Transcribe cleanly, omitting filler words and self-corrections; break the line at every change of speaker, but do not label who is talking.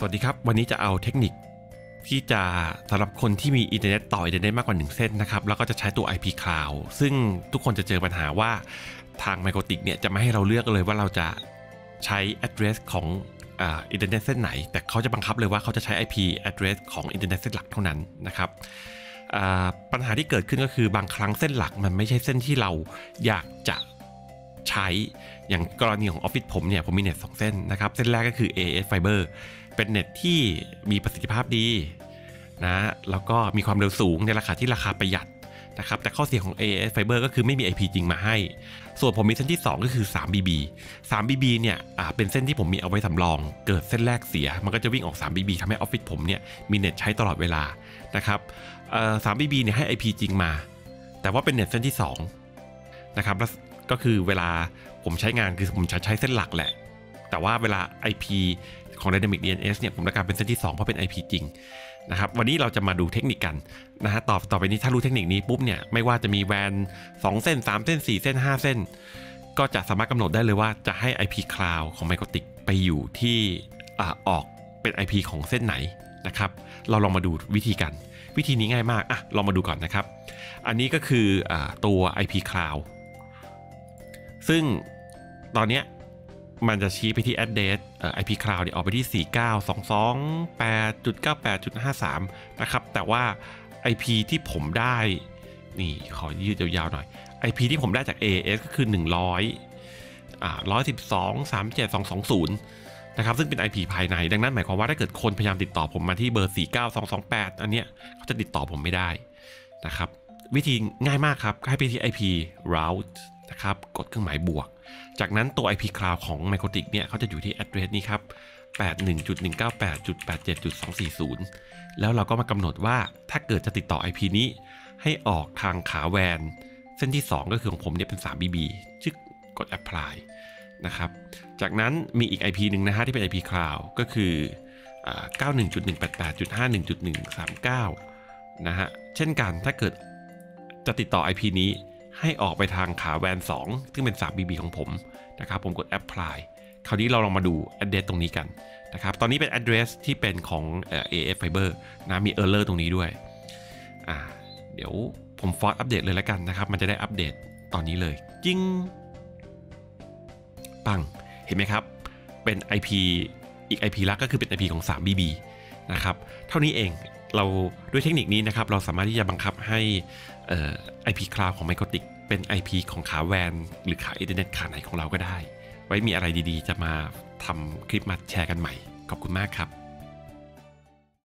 วัสดีครับวันนี้จะเอาเทคนิคที่จะสำหรับคนที่มีอินเทอร์เน็ตต่ออินเทอร์เน็ตมากกว่า1เส้นนะครับแล้วก็จะใช้ตัว IP Cloud ซึ่งทุกคนจะเจอปัญหาว่าทาง MikroTik เนี่ยจะไม่ให้เราเลือกเลยว่าเราจะใช้ address ของอินเทอร์เน็ตเส้นไหนแต่เขาจะบังคับเลยว่าเขาจะใช้ IP address ของอินเทอร์เน็ตเส้นหลักเท่านั้นนะครับปัญหาที่เกิดขึ้นก็คือบางครั้งเส้นหลักมันไม่ใช่เส้นที่เราอยากจะใช้อย่างกรณีของออฟฟิศผมเนี่ยผมมีเน็ต2เส้นนะครับเส้นแรกก็คือ AAS Fiber เป็นเน็ตที่มีประสิทธิภาพดีนะแล้วก็มีความเร็วสูงในราคาที่ราคาประหยัดนะครับแต่ข้อเสียของ AAS Fiber ก็คือไม่มี IP จริงมาให้ส่วนผมมีเส้นที่2ก็คือ 3BB 3BB เนี่ยเป็นเส้นที่ผมมีเอาไว้สำรองเกิดเส้นแรกเสียมันก็จะวิ่งออก 3BB ทำให้ออฟฟิศผมเนี่ยมีเน็ตใช้ตลอดเวลานะครับ3BB เนี่ยให้ IP จริงมาแต่ว่าเป็นเน็ตเส้นที่2นะครับแล้วก็คือเวลาผมใช้งานคือผมจะใช้เส้นหลักแหละแต่ว่าเวลา IP ของ Dynamic DNS เนี่ยผมต้องการเป็นเส้นที่2เพราะเป็น IP จริงนะครับวันนี้เราจะมาดูเทคนิคกันนะฮะต่อไปนี้ถ้ารู้เทคนิคนี้ปุ๊บเนี่ยไม่ว่าจะมีแวน2เส้น3เส้น4เส้น5เส้นก็จะสามารถกำหนดได้เลยว่าจะให้ IP Cloud ของ MikroTik ไปอยู่ที่ออกเป็น IP ของเส้นไหนนะครับเราลองมาดูวิธีกันวิธีนี้ง่ายมากลองมาดูก่อนนะครับอันนี้ก็คือตัว IP Cloud ซึ่งตอนนี้มันจะชี้ไปที่ address IP Cloud เนี่ยออกไปที่ 49.228.98.53 นะครับแต่ว่า IP ที่ผมได้นี่ขอยืดยาวๆหน่อย IP ที่ผมได้จาก AAS ก็คือ112.37.220 นะครับซึ่งเป็น IP ภายในดังนั้นหมายความว่าถ้าเกิดคนพยายามติดต่อผมมาที่เบอร์ 49228 อันเนี้ยเขาจะติดต่อผมไม่ได้นะครับวิธีง่ายมากครับให้ไปที่ IP route นะครับกดเครื่องหมายบวกจากนั้นตัว IP Cloud ของ MikroTik เนี่ยเขาจะอยู่ที่ address นี้ครับ 81.198.87.240 แล้วเราก็มากำหนดว่าถ้าเกิดจะติดต่อ IP นี้ให้ออกทางขาแวนเส้นที่2ก็คือของผมเนี่ยเป็น 3BB จึกกด apply นะครับจากนั้นมีอีก IP หนึ่งนะฮะที่เป็น IP Cloud ก็คือ 91.188.51.139 นะฮะเช่นกันถ้าเกิดจะติดต่อ IP นี้ให้ออกไปทางขาแวน2ซึ่งเป็น 3BB ของผมนะครับผมกด apply คราวนี้เราลองมาดู address ตรงนี้กันนะครับตอนนี้เป็น address ที่เป็นของ AF Fiber นะมี error ตรงนี้ด้วยเดี๋ยวผมฟอร์สอัปเดตเลยแล้วกันนะครับมันจะได้อัปเดตตอนนี้เลยจิ้งปังเห็นไหมครับเป็น IP อีก IP ละก็คือเป็น IP ของ 3BB นะครับเท่านี้เองเราด้วยเทคนิคนี้นะครับเราสามารถที่จะบังคับให้IP Cloud ของ MikroTik เป็น IP ของขาแวนหรือขาอินเทอร์เน็ตขาไหนของเราก็ได้ไว้มีอะไรดีๆจะมาทำคลิปมาแชร์กันใหม่ขอบคุณมากครับ